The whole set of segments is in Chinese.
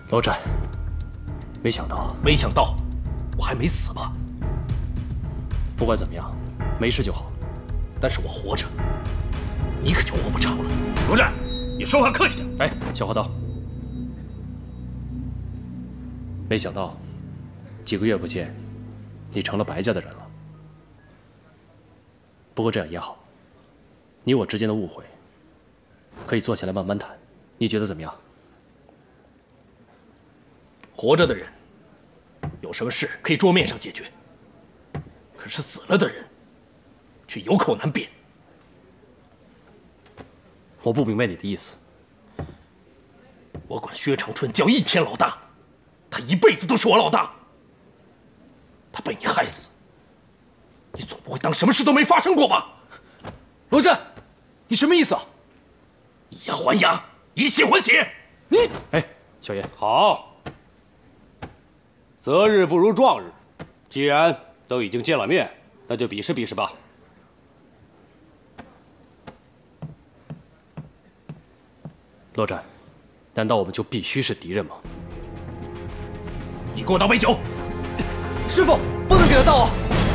罗战，没想到，我还没死吗？不管怎么样，没事就好。但是我活着，你可就活不长了。 罗战，你说话客气点。 哎，小花刀，没想到几个月不见，你成了白家的人了。不过这样也好，你我之间的误会可以坐下来慢慢谈。你觉得怎么样？活着的人有什么事可以桌面上解决，可是死了的人却有口难辩。我不明白你的意思。我管薛长春叫一天老大，他一辈子都是我老大。他被你害死，你总不会当什么事都没发生过吧？罗战，你什么意思啊？以牙还牙，以血还血。你，哎，小爷， 好，择日不如撞日，既然都已经见了面，那就比试比试吧。 罗战，难道我们就必须是敌人吗？ 你给我倒杯酒。 师傅，不能给他倒啊！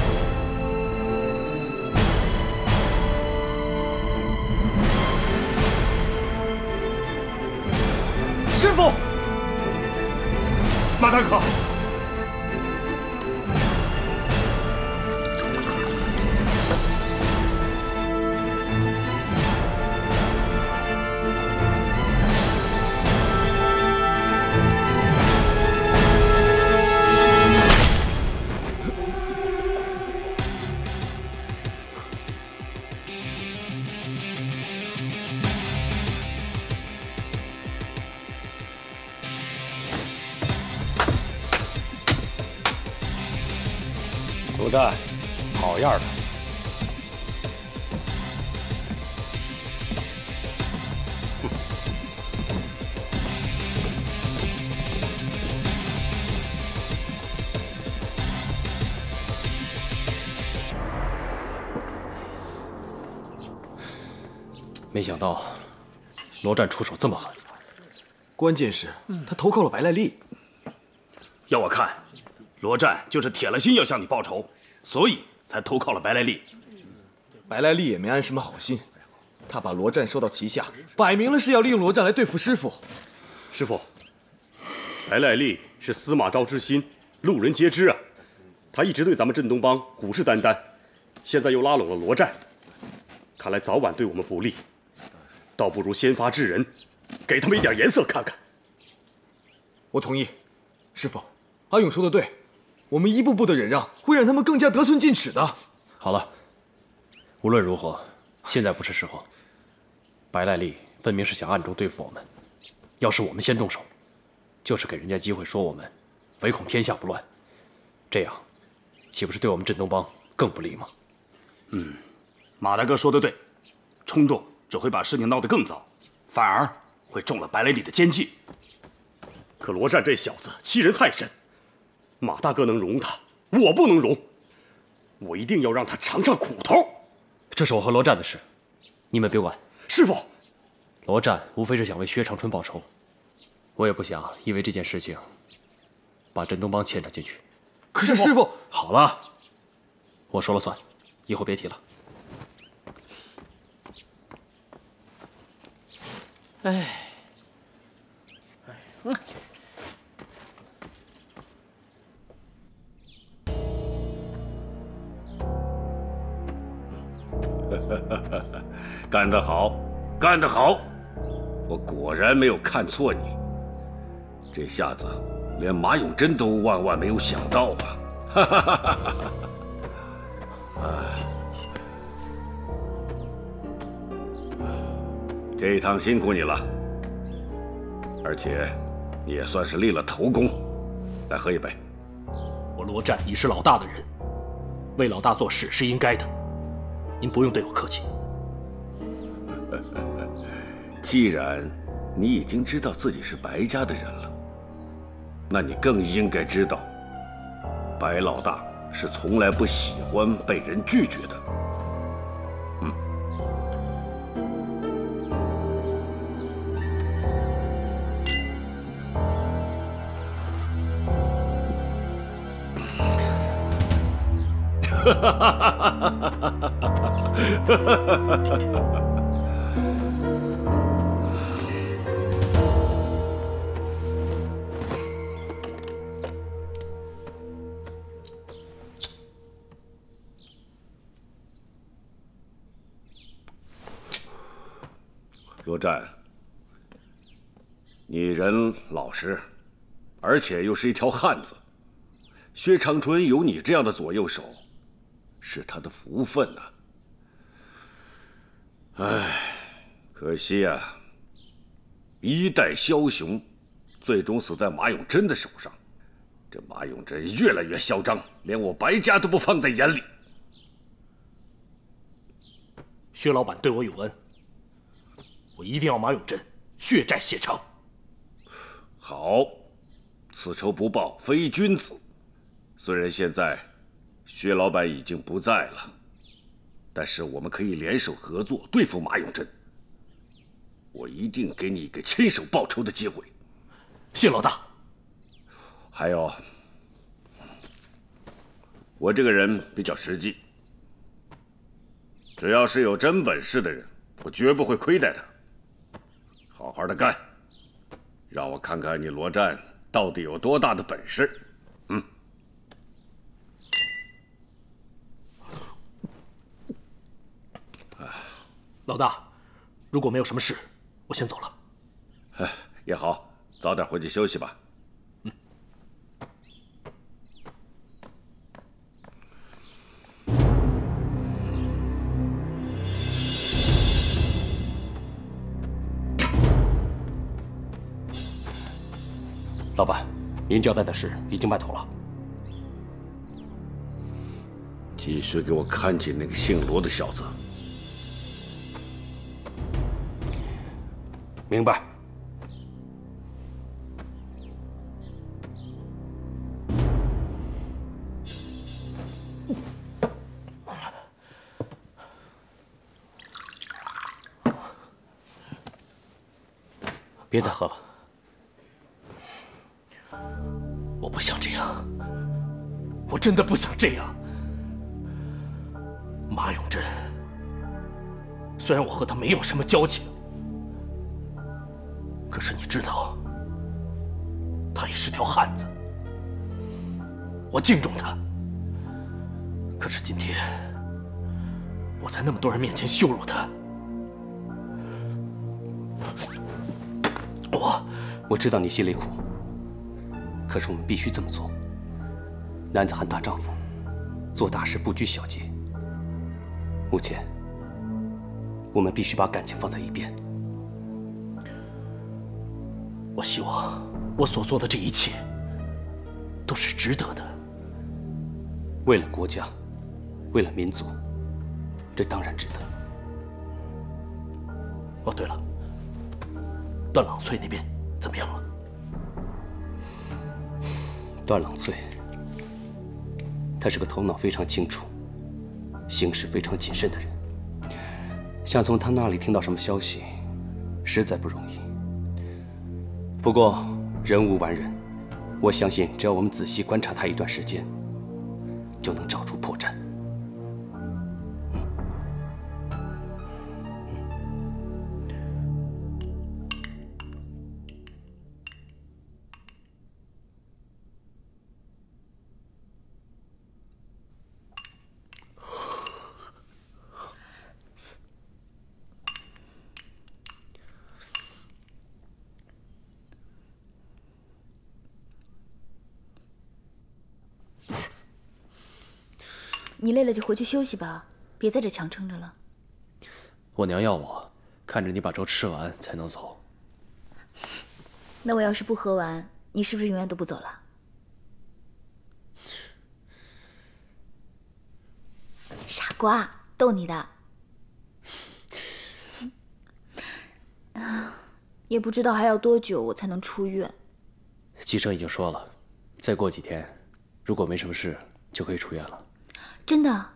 师傅， 马大哥， 罗战，好样的！ 没想到罗战出手这么狠。 关键是他投靠了白赖利。 要我看，罗战就是铁了心要向你报仇，所以才投靠了白赖利。 白赖利也没安什么好心，他把罗战收到旗下，摆明了是要利用罗战来对付师傅。 师傅，白赖利是司马昭之心，路人皆知啊。他一直对咱们镇东帮虎视眈眈，现在又拉拢了罗战，看来早晚对我们不利。倒不如先发制人，给他们一点颜色看看。 我同意，师傅，阿勇说的对，我们一步步的忍让，会让他们更加得寸进尺的。 好了，无论如何，现在不是时候。白赖利分明是想暗中对付我们，要是我们先动手，就是给人家机会说我们唯恐天下不乱，这样岂不是对我们镇东帮更不利吗？ 马大哥说的对，冲动只会把事情闹得更糟，反而会中了白雷里的奸计。 可罗战这小子欺人太甚，马大哥能容他，我不能容。我一定要让他尝尝苦头。 这是我和罗战的事，你们别管。 师傅， 罗战无非是想为薛长春报仇，我也不想因为这件事情把镇东帮牵扯进去。 可是师傅， 好了，我说了算，以后别提了。 干得好，干得好！我果然没有看错你。这下子连马永贞都万万没有想到啊！哈哈哈哈哈！这一趟辛苦你了，而且你也算是立了头功。来喝一杯。 我罗战已是老大的人，为老大做事是应该的，您不用对我客气。 既然你已经知道自己是白家的人了，那你更应该知道，白老大是从来不喜欢被人拒绝的。 罗战，你人老实，而且又是一条汉子。薛长春有你这样的左右手，是他的福分呐。唉，可惜啊，一代枭雄，最终死在马永贞的手上。这马永贞越来越嚣张，连我白家都不放在眼里。 薛老板对我有恩，我一定要马永贞血债血偿。 好，此仇不报非君子。虽然现在薛老板已经不在了，但是我们可以联手合作对付马永贞。我一定给你一个亲手报仇的机会。 谢老大。 还有，我这个人比较实际，只要是有真本事的人，我绝不会亏待他。好好的干，让我看看你罗战到底有多大的本事。 老大，如果没有什么事，我先走了。 哎，也好，早点回去休息吧。 老板，您交代的事已经办妥了。 继续给我看紧那个姓罗的小子。 明白。别再喝了。 我不想这样，我真的不想这样。马永贞，虽然我和他没有什么交情，可是你知道，他也是条汉子，我敬重他。可是今天，我在那么多人面前羞辱他， 我知道你心里苦，可是我们必须这么做。男子汉大丈夫，做大事不拘小节。目前，我们必须把感情放在一边。 我希望我所做的这一切都是值得的。 为了国家，为了民族，这当然值得。 哦，对了，段朗翠那边怎么样了？ 段朗翠，他是个头脑非常清楚、行事非常谨慎的人。想从他那里听到什么消息，实在不容易。不过人无完人，我相信只要我们仔细观察他一段时间，就能找出破绽。 你累了就回去休息吧，别在这强撑着了。 我娘要我看着你把粥吃完才能走。 那我要是不喝完，你是不是永远都不走了？傻瓜，逗你的。也不知道还要多久我才能出院。 医生已经说了，再过几天，如果没什么事，就可以出院了。 真的？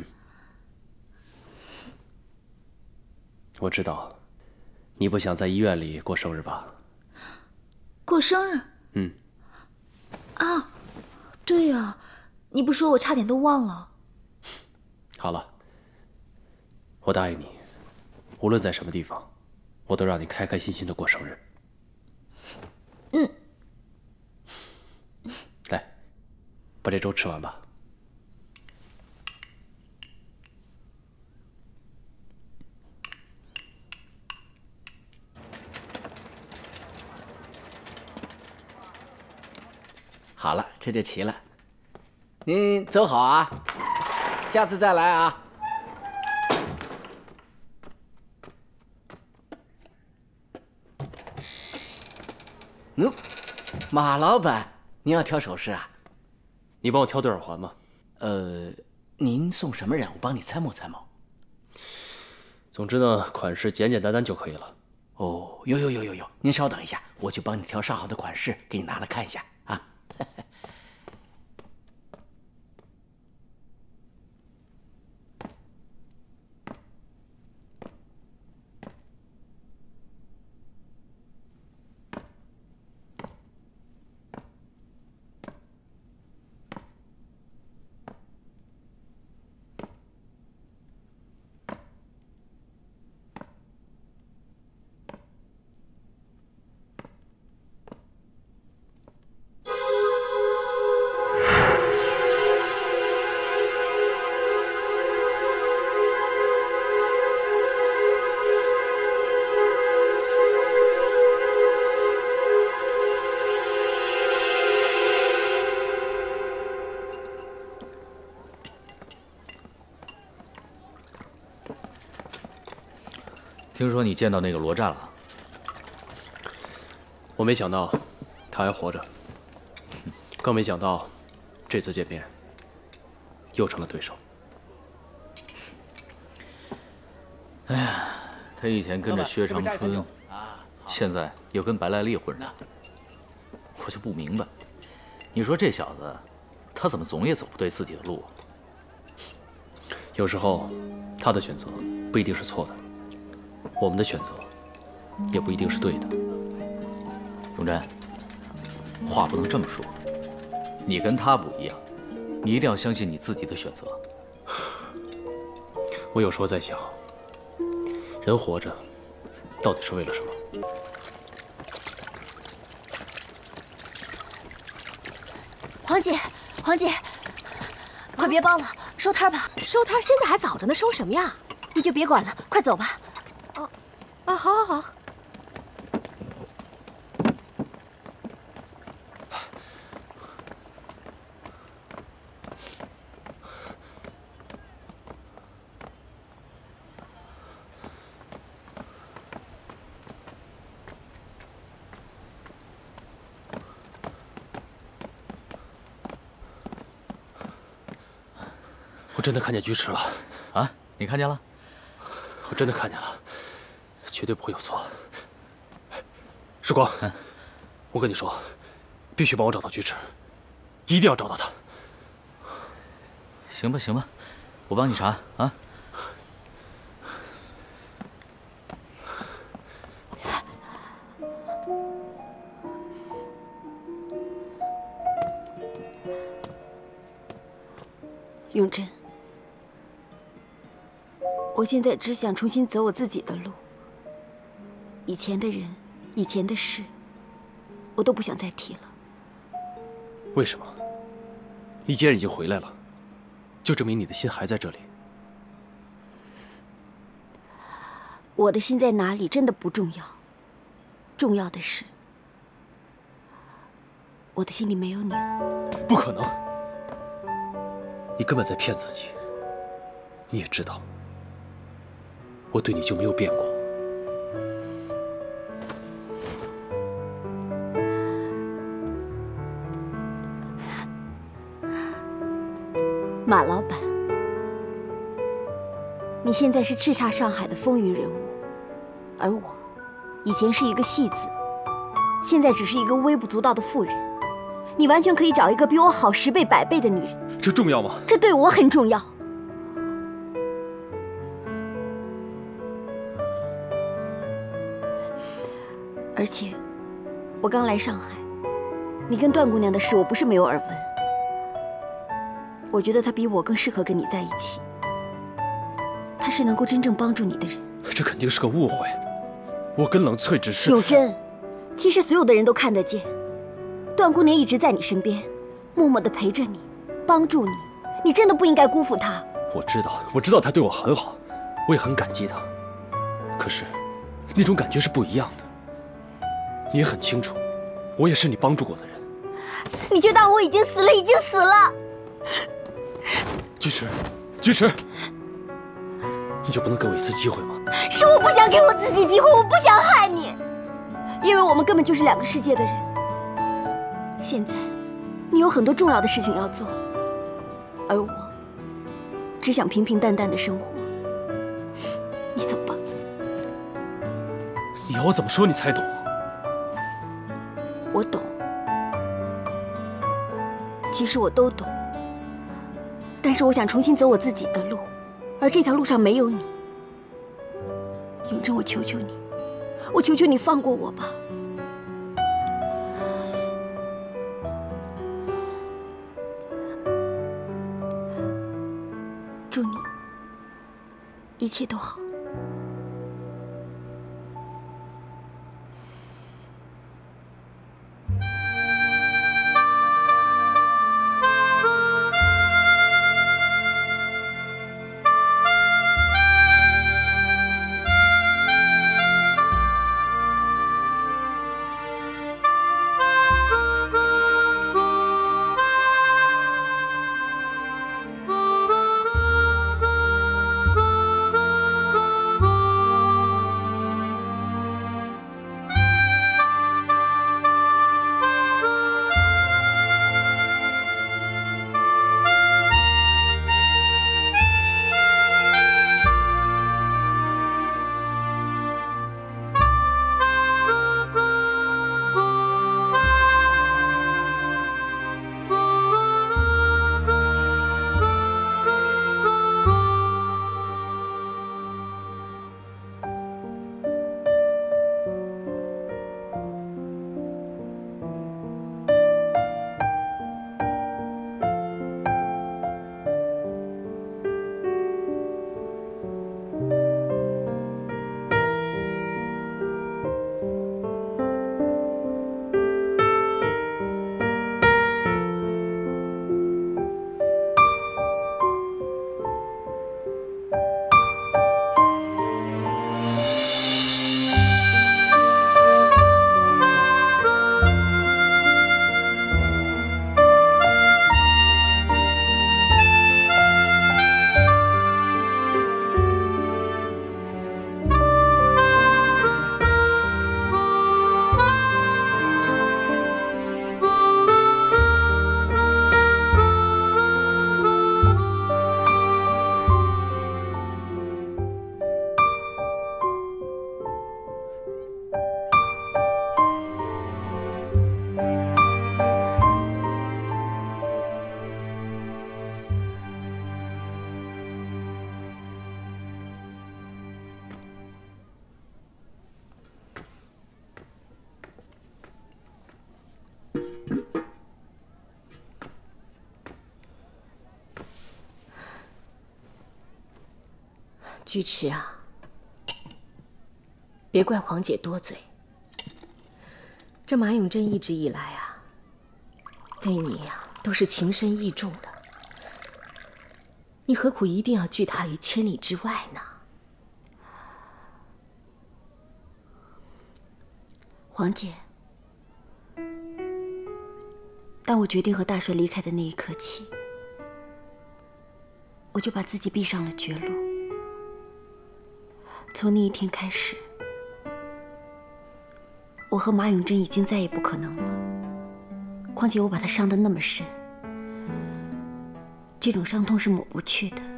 我知道，你不想在医院里过生日吧？ 过生日？啊，对呀，你不说我差点都忘了。 好了，我答应你，无论在什么地方，我都让你开开心心的过生日。来，把这粥吃完吧。 好了，这就齐了。您走好啊，下次再来啊。马老板，您要挑首饰啊？ 你帮我挑对耳环吗？ 您送什么人？我帮你参谋参谋。 总之呢，款式简简单单就可以了。 哦，有，您稍等一下，我去帮你挑上好的款式，给你拿来看一下啊。 听说你见到那个罗战了？ 我没想到他还活着，更没想到这次见面又成了对手。 哎呀，他以前跟着薛长春，现在又跟白赖利混着，我就不明白，你说这小子，他怎么总也走不对自己的路？ 有时候他的选择不一定是错的，我们的选择也不一定是对的。 永贞，话不能这么说，你跟他不一样，你一定要相信你自己的选择。 我有时候在想，人活着到底是为了什么？ 黄姐，黄姐，快别包了，收摊吧。 收摊现在还早着呢，收什么呀？ 你就别管了，快走吧。 好。 我真的看见居池了。 啊，你看见了？ 我真的看见了，绝对不会有错。时光，我跟你说，必须帮我找到居池，一定要找到他。 行吧，我帮你查啊。 永贞，我现在只想重新走我自己的路。以前的人，以前的事，我都不想再提了。 为什么？你既然已经回来了，就证明你的心还在这里。 我的心在哪里真的不重要，重要的是，我的心里没有你了。 不可能，你根本在骗自己。你也知道，我对你就没有变过。 马老板，你现在是叱咤上海的风云人物，而我，以前是一个戏子，现在只是一个微不足道的妇人。你完全可以找一个比我好10倍100倍的女人。 这重要吗？ 这对我很重要。而且，我刚来上海，你跟段姑娘的事，我不是没有耳闻。我觉得她比我更适合跟你在一起。 他是能够真正帮助你的人。 这肯定是个误会。我跟冷翠只是…… 永贞，其实所有的人都看得见，段姑娘一直在你身边，默默地陪着你，帮助你。你真的不应该辜负她。 我知道她对我很好，我也很感激她。可是，那种感觉是不一样的。你也很清楚，我也是你帮助过的人。 你就当我已经死了，已经死了。 菊池，你就不能给我一次机会吗？ 是我不想给我自己机会，我不想害你，因为我们根本就是两个世界的人。现在，你有很多重要的事情要做，而我只想平平淡淡的生活。你走吧。 你要我怎么说你才懂？ 我懂，其实我都懂，但是我想重新走我自己的路，而这条路上没有你。永贞，我求求你，我求求你放过我吧。祝你一切都好。 菊池啊，别怪黄姐多嘴。这马永贞一直以来啊，对你呀都是情深意重的，你何苦一定要拒他于千里之外呢？ 黄姐，当我决定和大帅离开的那一刻起，我就把自己逼上了绝路。从那一天开始，我和马永贞已经再也不可能了。况且我把他伤得那么深，这种伤痛是抹不去的。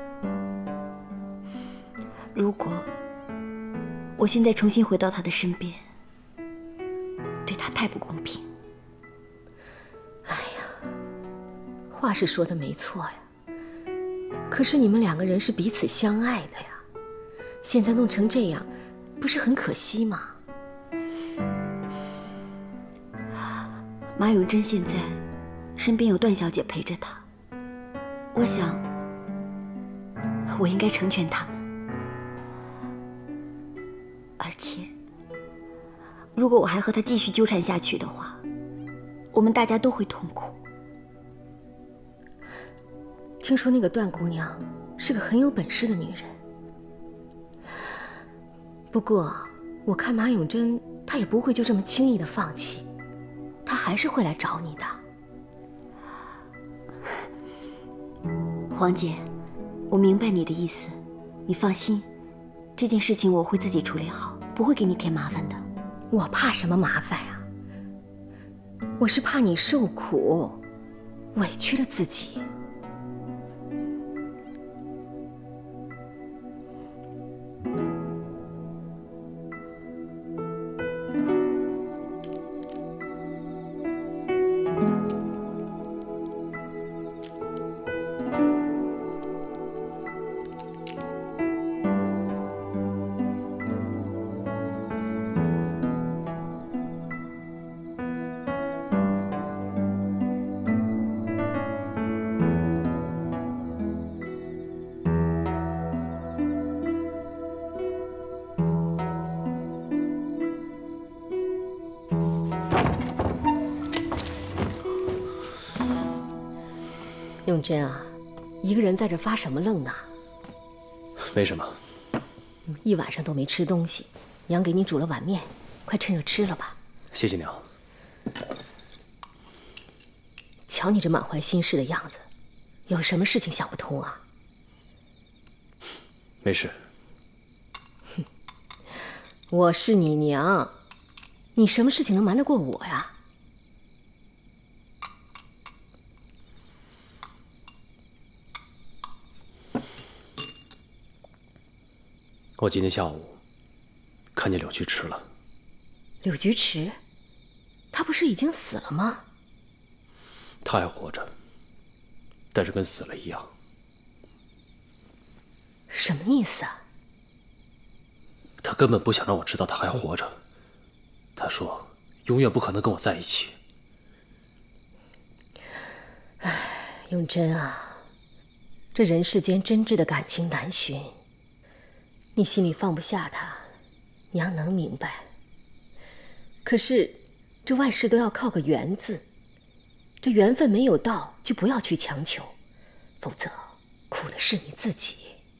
如果我现在重新回到他的身边，对他太不公平。 哎呀，话是说的没错呀，可是你们两个人是彼此相爱的呀。现在弄成这样，不是很可惜吗？ 马永贞现在身边有段小姐陪着他，我想我应该成全他们。 如果我还和他继续纠缠下去的话，我们大家都会痛苦。 听说那个段姑娘是个很有本事的女人，不过我看马永贞她也不会就这么轻易的放弃，她还是会来找你的。 黄姐，我明白你的意思，你放心，这件事情我会自己处理好，不会给你添麻烦的。 我怕什么麻烦啊？我是怕你受苦，委屈了自己。永贞啊，一个人在这发什么愣呢？ 没什么。 一晚上都没吃东西，娘给你煮了碗面，快趁热吃了吧。 谢谢娘。 瞧你这满怀心事的样子，有什么事情想不通啊？ 没事。 哼，我是你娘，你什么事情能瞒得过我呀？ 我今天下午看见柳菊池了。 柳菊池，他不是已经死了吗？ 他还活着，但是跟死了一样。 什么意思啊？ 他根本不想让我知道他还活着。他说永远不可能跟我在一起。 唉，永贞啊，这人世间真挚的感情难寻。你心里放不下他，娘能明白。可是，这万事都要靠个缘字，这缘分没有到，就不要去强求，否则苦的是你自己。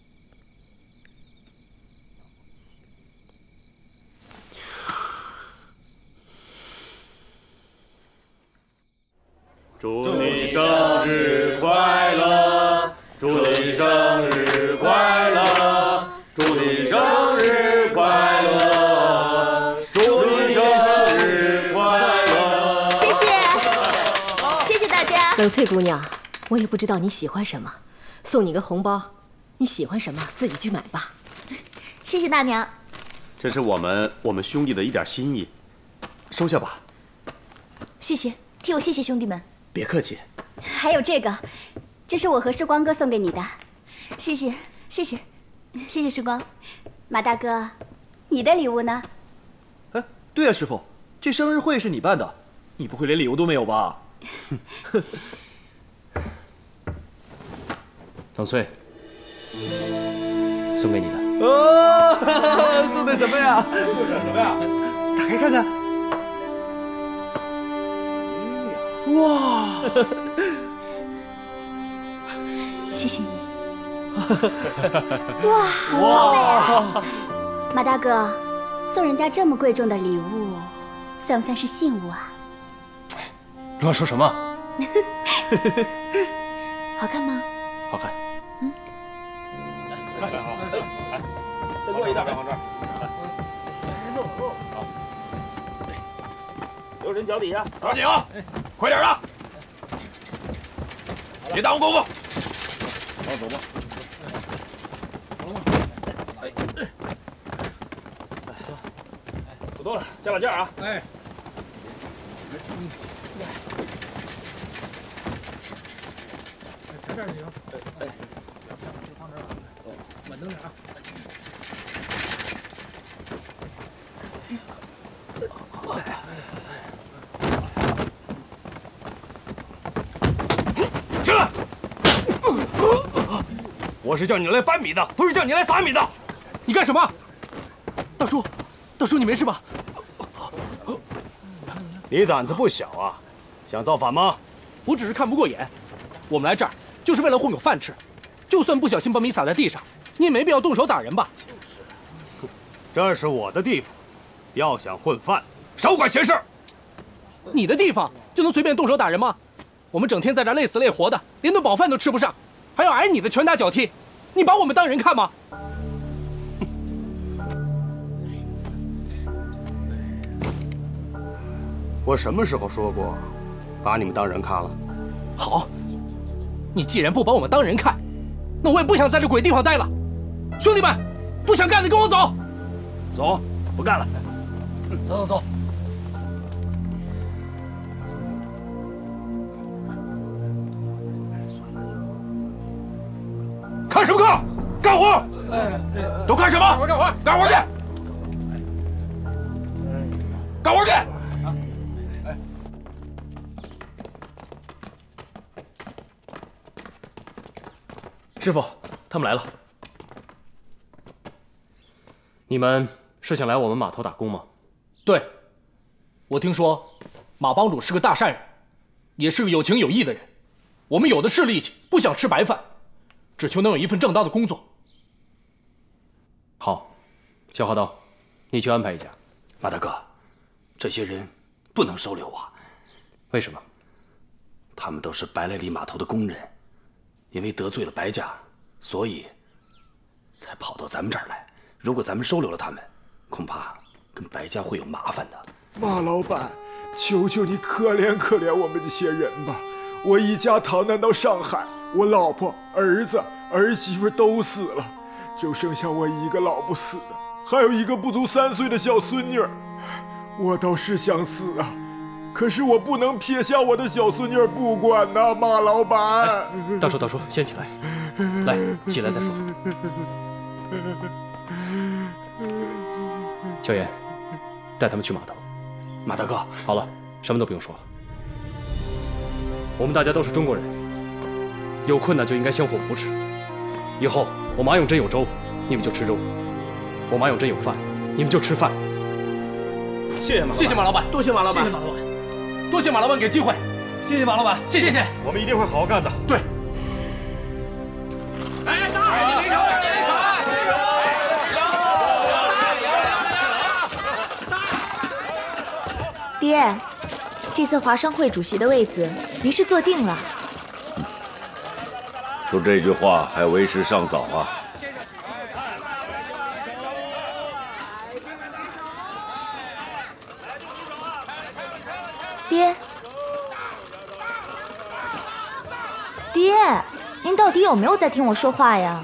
祝你生日快乐！祝你生日快乐！祝你生日快乐！祝你生日快乐！ 谢谢，谢谢大家。 冷翠姑娘，我也不知道你喜欢什么，送你个红包，你喜欢什么自己去买吧。 谢谢大娘。 这是我们兄弟的一点心意，收下吧。 谢谢，替我谢谢兄弟们。 别客气。 还有这个，这是我和时光哥送给你的，谢谢，谢谢，谢谢时光。马大哥，你的礼物呢？ 哎，对呀，师傅，这生日会是你办的，你不会连礼物都没有吧？ 冷翠，送给你的。 哦，送的什么呀？就是什么呀？打开看看。哇！ 谢谢你。哇，好美啊！马大哥，送人家这么贵重的礼物，算不算是信物啊？ 乱说什么？ 好看吗？ 好看。 嗯。 来，再过一道，往这儿。好。留人脚底下， 抓紧啊！快点的，别耽误功夫。好，走吧。 不多了，加把劲啊！哎。这儿行。哎，放这儿。稳当点啊！ 起来！我是叫你来搬米的，不是叫你来撒米的。 你干什么？大叔，大叔，你没事吧？ 你胆子不小啊，想造反吗？我只是看不过眼。我们来这儿就是为了混口饭吃，就算不小心把米洒在地上，你也没必要动手打人吧？就是，这是我的地方，要想混饭，少管闲事儿。你的地方就能随便动手打人吗？我们整天在这累死累活的，连顿饱饭都吃不上，还要挨你的拳打脚踢，你把我们当人看吗？我什么时候说过把你们当人看了？好，你既然不把我们当人看，那我也不想在这鬼地方待了。兄弟们，不想干的跟我走。走，不干了。走走走。看什么看？干活！都看什么？干活！干活去！干活去！ 师傅，他们来了。你们是想来我们码头打工吗？ 对，我听说马帮主是个大善人，也是个有情有义的人。我们有的是力气，不想吃白饭，只求能有一份正当的工作。 好，小花刀，你去安排一下。 马大哥，这些人不能收留啊。 为什么？ 他们都是白来里码头的工人，因为得罪了白家，所以才跑到咱们这儿来。如果咱们收留了他们，恐怕跟白家会有麻烦的。 马老板，求求你可怜可怜我们这些人吧！我一家逃难到上海，我老婆、儿子、儿媳妇都死了，就剩下我一个老不死的，还有一个不足3岁的小孙女儿。我倒是想死啊，可是我不能撇下我的小孙女儿不管呐，马老板。 大叔，先起来，来，起来再说。小严，带他们去码头。 马大哥， 好了，什么都不用说了。我们大家都是中国人，有困难就应该相互扶持。以后我马永贞有粥，你们就吃粥；我马永贞有饭，你们就吃饭。 谢谢马老板，多谢马老板，多谢马老板给机会，谢谢马老板，谢谢， 我们一定会好好干的。 对。 爹，这次华商会主席的位子，您是坐定了。 说这句话还为时尚早啊！ 爹，您到底有没有在听我说话呀？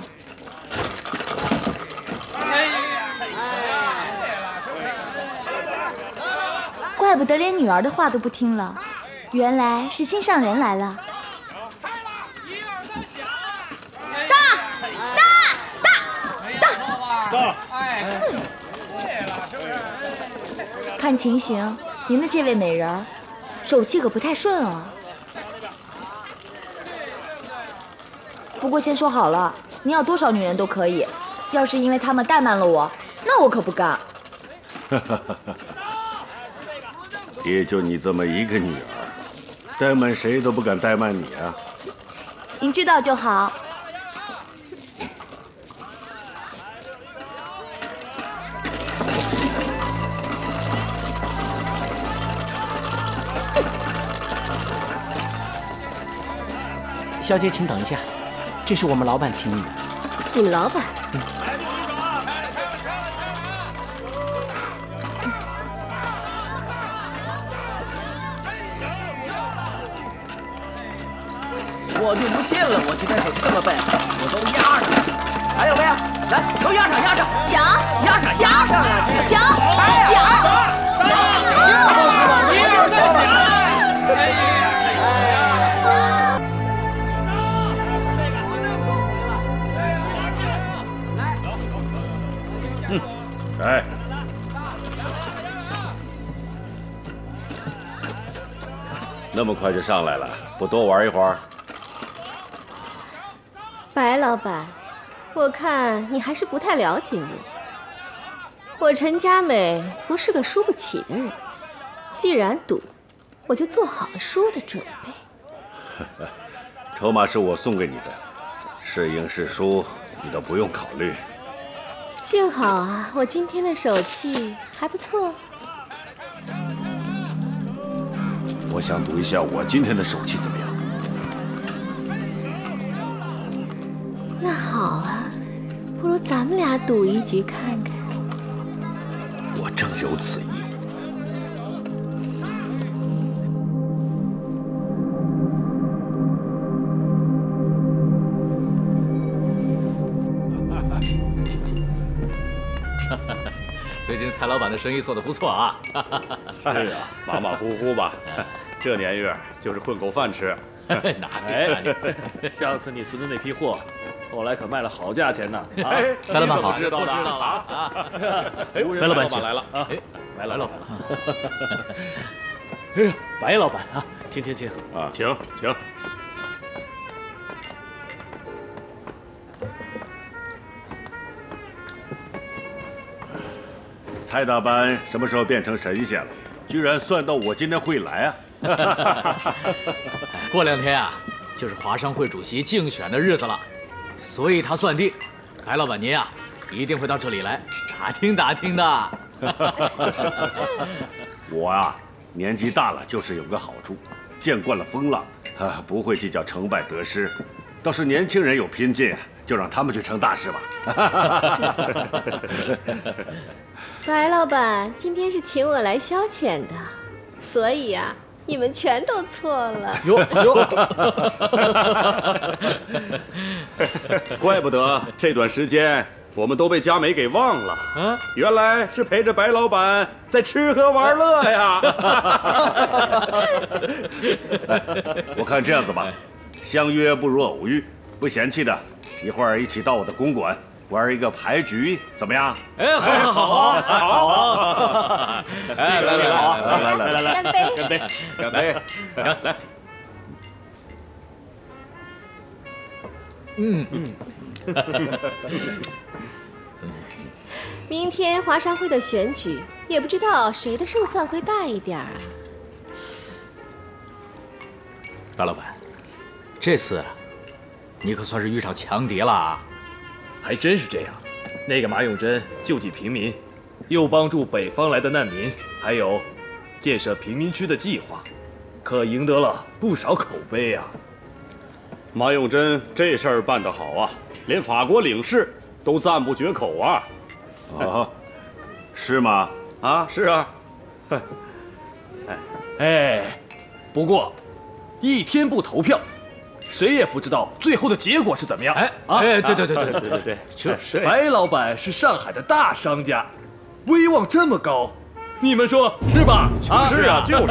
怪不得连女儿的话都不听了，原来是心上人来了。大！看情形，您的这位美人儿手气可不太顺啊。不过先说好了，您要多少女人都可以，要是因为他们怠慢了我，那我可不干。 也就你这么一个女儿，怠慢谁都不敢怠慢你啊。 您知道就好。 小姐，请等一下，这是我们老板请你的。 你们老板？ 我就不信了，我这台手这么笨，我都压上。还有没有？来，都压上，压上。 响， 压上， 响， 压上了。 响， 来，那么快就上来了，不多玩一会儿？ 白老板，我看你还是不太了解我。我陈佳美不是个输不起的人， 既然赌，我就做好了输的准备。 筹码是我送给你的，是赢是输你都不用考虑。 幸好啊，我今天的手气还不错。 我想赌一下我今天的手气怎么样？ 那好啊，不如咱们俩赌一局看看。 我正有此意。 最近蔡老板的生意做得不错啊。 是啊，马马虎虎吧，这年月就是混口饭吃。 哪哎，上次你存的那批货，后来可卖了好价钱呢。啊， 白老板好， 知道的啊。 白老板请来了啊！ 白老板， 哎，白老板啊，请啊，请。 蔡大班什么时候变成神仙了？居然算到我今天会来啊！ 过2天啊，就是华商会主席竞选的日子了，所以他算定，白老板您啊一定会到这里来打听打听的。 我啊，年纪大了就是有个好处，见惯了风浪啊，不会计较成败得失。倒是年轻人有拼劲啊，就让他们去成大事吧。 白老板今天是请我来消遣的，所以呀，你们全都错了。 哟，怪不得这段时间我们都被佳美给忘了。原来是陪着白老板在吃喝玩乐呀。 我看这样子吧，相约不如偶遇，不嫌弃的，一会儿一起到我的公馆玩一个牌局，怎么样？ 哎，好。哎，来， 干杯！ 干杯！来。 明天华商会的选举，也不知道谁的胜算会大一点啊。 白老板，这次你可算是遇上强敌了啊！ 还真是这样。那个马永贞救济平民，又帮助北方来的难民，还有建设贫民区的计划，可赢得了不少口碑啊。 马永贞这事儿办得好啊，连法国领事都赞不绝口啊。 啊，是吗？ 啊，是啊。 哎，不过一天不投票，谁也不知道最后的结果是怎么样。 对， 就是白老板是上海的大商家，威望这么高，你们说是吧？ 是啊，就是。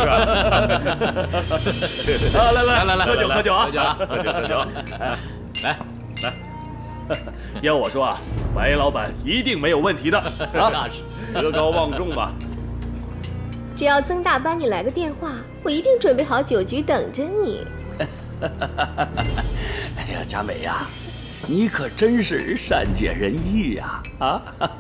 来，喝酒啊！ 喝酒，来。 要我说啊，白老板一定没有问题的啊！ 那是德高望重吧。 只要曾大班你来个电话，我一定准备好酒局等着你。 哎呀，佳美呀，你可真是善解人意呀！啊！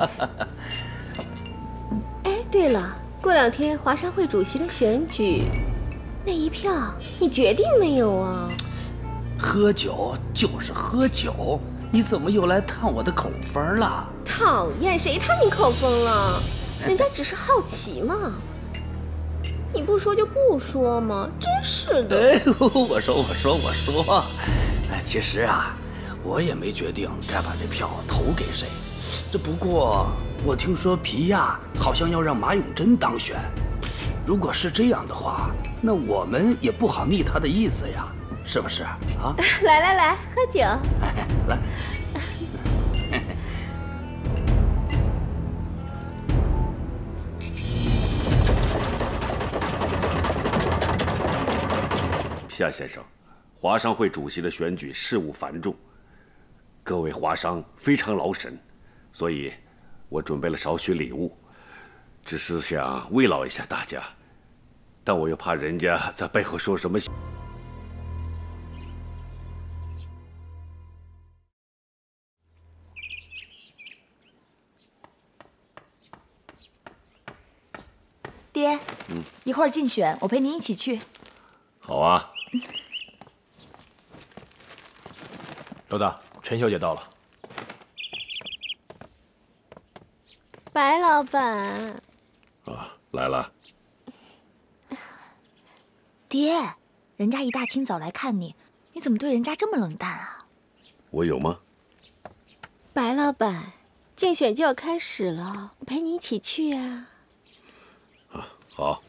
哎，对了，过2天华商会主席的选举，那一票你决定没有啊？ 喝酒就是喝酒，你怎么又来探我的口风了？ 讨厌，谁探你口风了？人家只是好奇嘛。你不说就不说嘛，真是的。 哎，我说，哎，其实啊，我也没决定该把这票投给谁。这不过我听说皮亚好像要让马永贞当选，如果是这样的话，那我们也不好逆他的意思呀，是不是啊？ 来，喝酒。 来。 夏先生，华商会主席的选举事务繁重，各位华商非常劳神，所以我准备了少许礼物，只是想慰劳一下大家，但我又怕人家在背后说什么。 爹， 爹，一会儿竞选，我陪您一起去。 好啊。 老大，陈小姐到了。 白老板。 啊，来了。 爹，人家一大清早来看你，你怎么对人家这么冷淡啊？ 我有吗？ 白老板，竞选就要开始了，我陪你一起去啊。 啊，好。